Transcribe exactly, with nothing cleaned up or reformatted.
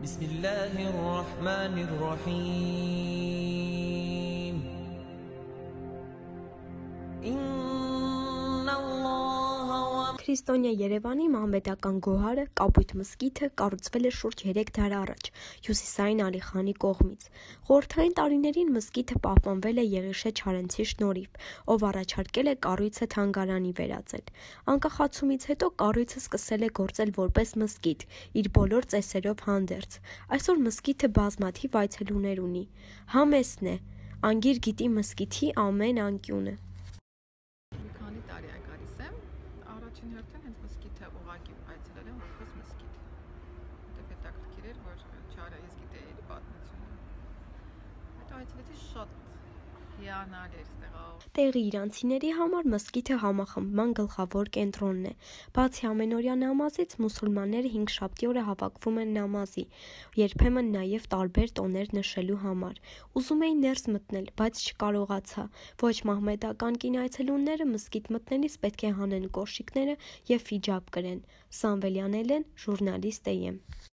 بسم الله الرحمن الرحيم إن الله Քրիստոնյա Երևանի մահմեդական գոհարը Կապույտ մզկիթը կառուցվել է շուրջ երեք դար առաջ Հյուսիսային Ալիխանի կողմից։ Խորհրդային տարիներին մզկիթը պահպանվել է Եղիշե Չարենցի շնորհիվ, ով առաջարկել է կառույցը թանգարանի վերածել։ Անկախացումից հետո կառույցը սկսել է գործել որպես մզկիթ, իր բոլոր ծեսերով հանդերձ։ Այսօր մզկիթը բազմաթիվ այցելուներ ունի։ Համեսն է, անգիր գիտի մզկիթի ամեն անկյունը։ Առաջին հերթին հենց մզկիթը ուղղակի այցելել եմ որպես մզկիթ։ Որտեվ հետաքրքիր էր, որ Չարը ես գիտեի իր պատմությունը։ Հետո այցելեցի շատ հիանալ էր ստեղավ։ Տեղի իրանցիների համար մզկիթը համախմբման գլխավոր կենտրոնն է։ Բացի ամենօրյա նամազից, մուսուլմանները հինգշաբթի օրը հավաքվում են նամազի, երբեմն նաև տարբեր տոներ նշելու համար։ Ուզում էի ներս մտնել, բայց չկարողացա։ Ոչ մահմեդական կին այցելուները մզկիթ մտնելիս պետք է հանեն կոշիկները և հիջաբ կրեն։ Սամվելյան Էլեն, ժուրնալիստ եմ։